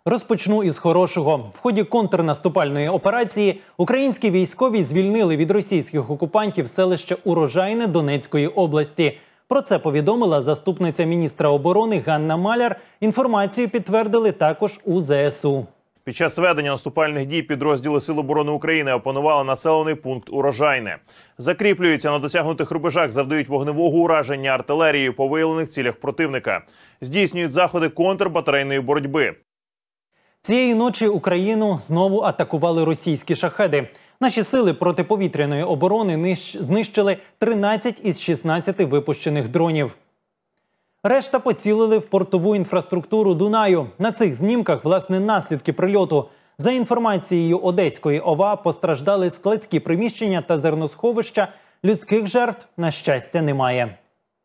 Розпочну із хорошого. В ході контрнаступальної операції українські військові звільнили від російських окупантів селище Урожайне Донецької області. Про це повідомила заступниця міністра оборони Ганна Маляр. Інформацію підтвердили також у ЗСУ. Під час ведення наступальних дій підрозділи Сил оборони України опанували населений пункт Урожайне. Закріплюються на досягнутих рубежах, завдають вогневого ураження артилерією по виявлених цілях противника. Здійснюють заходи контрбатарейної боротьби. Цієї ночі Україну знову атакували російські шахеди. Наші сили протиповітряної оборони знищили 13 із 16 випущених дронів. Решта поцілили в портову інфраструктуру Дунаю. На цих знімках, власне, наслідки прильоту. За інформацією Одеської ОВА, постраждали складські приміщення та зерносховища. Людських жертв, на щастя, немає.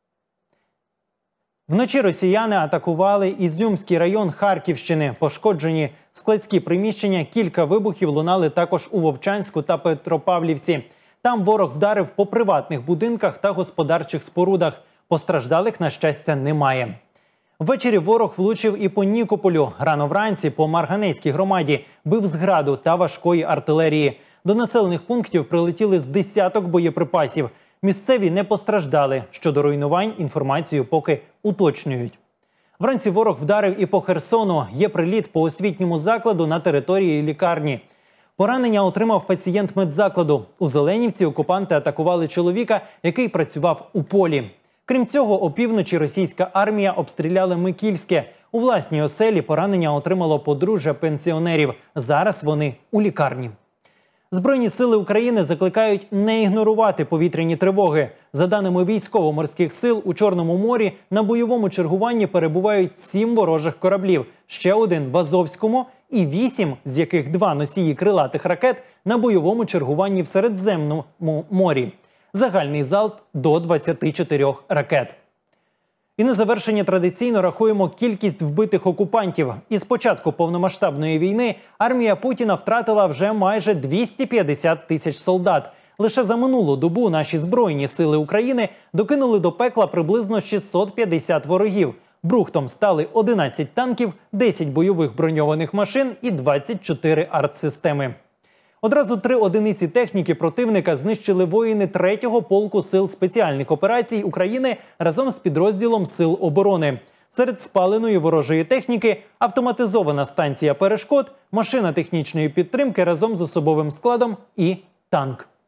Вночі росіяни атакували Ізюмський район Харківщини. Пошкоджені складські приміщення, кілька вибухів лунали також у Вовчанську та Петропавлівці. Там ворог вдарив по приватних будинках та господарчих спорудах. Постраждалих, на щастя, немає. Ввечері ворог влучив і по Нікополю. Рано вранці по Марганецькій громаді бив з граду та важкої артилерії. До населених пунктів прилетіли з десяток боєприпасів. Місцеві не постраждали. Щодо руйнувань інформацію поки уточнюють. Вранці ворог вдарив і по Херсону. Є приліт по освітньому закладу на території лікарні. Поранення отримав пацієнт медзакладу. У Зеленівці окупанти атакували чоловіка, який працював у полі. Крім цього, опівночі російська армія обстріляла Микільське. У власній оселі поранення отримало подружжя пенсіонерів. Зараз вони у лікарні. Збройні сили України закликають не ігнорувати повітряні тривоги. За даними військово-морських сил, у Чорному морі на бойовому чергуванні перебувають 7 ворожих кораблів, ще один в Азовському і 8, з яких 2 носії крилатих ракет, на бойовому чергуванні в Середземному морі. Загальний залп до 24 ракет. І на завершення традиційно рахуємо кількість вбитих окупантів. Із початку повномасштабної війни армія Путіна втратила вже майже 250 тисяч солдат. Лише за минулу добу наші Збройні сили України докинули до пекла приблизно 650 ворогів. Брухтом стали 11 танків, 10 бойових броньованих машин і 24 артсистеми. Одразу 3 одиниці техніки противника знищили воїни 3-го полку Сил спеціальних операцій України разом з підрозділом Сил оборони. Серед спаленої ворожої техніки – автоматизована станція перешкод, машина технічної підтримки разом з особовим складом і танк.